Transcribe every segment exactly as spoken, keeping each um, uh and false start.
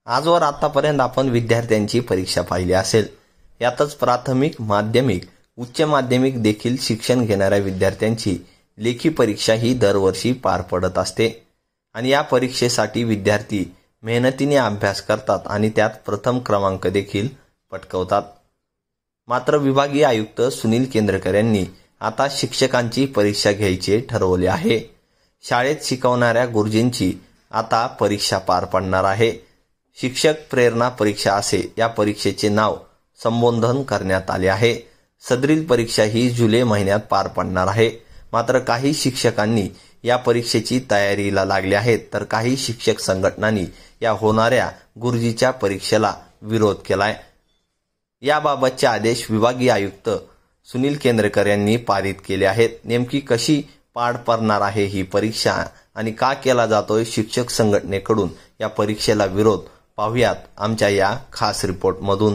आजवर आतापर्यंत आपण विद्यार्थ्यांची परीक्षा पाहिली असेल. यातच प्राथमिक, माध्यमिक, उच्च माध्यमिक देखील शिक्षण घेणाऱ्या विद्यार्थ्यांची लेखी परीक्षा ही दरवर्षी पार पडत असते आणि या परीक्षेसाठी विद्यार्थी मेहनतीने अभ्यास करतात आणि त्यात प्रथम क्रमांक देखील पटकावतात. मात्र विभागीय आयुक्त सुनील केंद्रकर यांनी आता शिक्षकांची परीक्षा घ्यायचे ठरवले आहे. शाळेत शिकवणाऱ्या गुरुजींची आता परीक्षा पार पडणार आहे. शिक्षक प्रेरणा परीक्षा असे या परीक्षेचे नाव संबोधन करण्यात आले आहे. सदरील परीक्षा ही जुलै महिन्यात पार पडणार आहे. मात्र काही शिक्षकांनी या परीक्षेची तयारीला लागले आहेत, तर काही शिक्षक संघटनांनी या होणाऱ्या गुरुजीच्या परीक्षेला विरोध केलाय. याबाबतचे आदेश विभागीय आयुक्त सुनील केंद्रकर यांनी पारित केले आहेत. नेमकी कशी पार पडणार आहे ही परीक्षा आणि का केला जातोय शिक्षक संघटनेकडून या परीक्षेला विरोध, पाहुयात आमच्या या खास रिपोर्टमधून.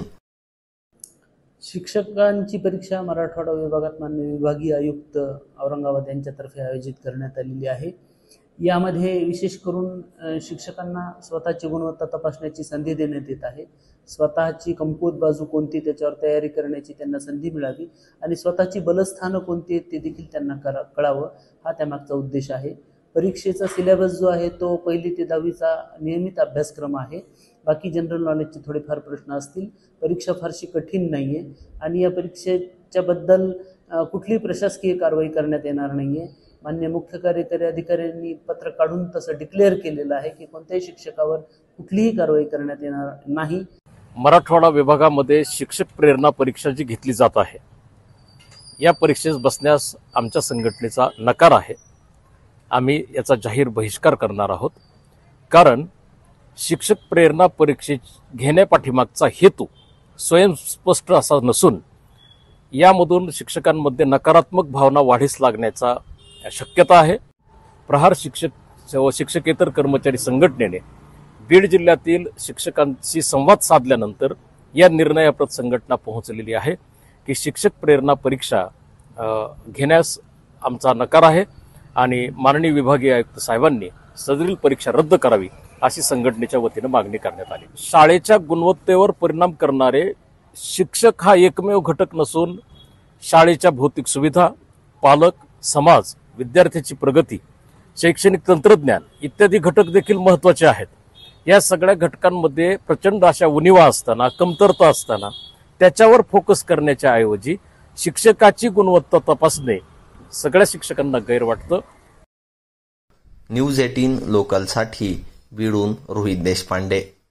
शिक्षकांची परीक्षा मराठवाडा विभागात माननीय विभागीय आयुक्त औरंगाबाद यांच्यातर्फे आयोजित करण्यात आलेली आहे. यामध्ये विशेष करून शिक्षकांना स्वतःची गुणवत्ता तपासण्याची संधी देण्यात येत आहे. स्वतःची कमकुवत बाजू कोणती त्याच्यावर तयारी करण्याची त्यांना संधी मिळावी आणि स्वतःची बलस्थानं कोणती आहेत ते देखील त्यांना करा कळावं हा त्यामागचा उद्देश आहे. परीक्षेचा सिलेबस जो आहे तो पहिली ते दहावीचा नियमित अभ्यासक्रम आहे. बाकी जनरल नॉलेजचे थोडेफार प्रश्न असतील. परीक्षा फारशी कठीण नाही आहे आणि या परीक्षेच्या बद्दल कुठलीही प्रशासकीय कारवाई करण्यात येणार नाही आहे. मान्य मुख्य कार्यकारी अधिकाऱ्यांनी पत्र काढून तसं डिक्लेअर केलेलं आहे की कोणत्याही शिक्षकावर कुठलीही कारवाई करण्यात येणार नाही. मराठवाडा विभागामध्ये शिक्षक प्रेरणा परीक्षा जी घेतली जात आहे, या परीक्षेस बसण्यास आमच्या संघटनेचा नकार आहे. आम्ही याचा जाहीर बहिष्कार करणार आहोत. कारण शिक्षक प्रेरणा परीक्षे घेण्यापाठीमागचा हेतू स्वयंस्पष्ट असा नसून यामधून शिक्षकांमध्ये नकारात्मक भावना वाढीस लागण्याचा शक्यता आहे. प्रहार शिक्षक व शिक्षकेतर कर्मचारी संघटनेने बीड जिल्ह्यातील शिक्षकांशी संवाद साधल्यानंतर या निर्णयाप्रत संघटना पोहोचलेली आहे की शिक्षक प्रेरणा परीक्षा घेण्यास आमचा नकार आहे आणि माननीय विभागीय आयुक्त साहेबांनी सदरील परीक्षा रद्द करावी अशी संघटनेच्या वतीने मागणी करण्यात आली. शाळेच्या गुणवत्तेवर परिणाम करणारे शिक्षक हा एकमेव घटक नसून शाळेच्या भौतिक सुविधा, पालक, समाज, विद्यार्थ्याची प्रगती, शैक्षणिक तंत्रज्ञान इत्यादी घटक देखील महत्त्वाचे आहेत. या सगळ्या घटकांमध्ये प्रचंड अशा उणिवा असताना, कमतरता असताना त्याच्यावर फोकस करण्याच्या ऐवजी शिक्षकाची गुणवत्ता तपासणे सगळ्या शिक्षकांना गैर वाटतं. न्यूज अठरा लोकलसाठी बीडून रोहित देशपांडे.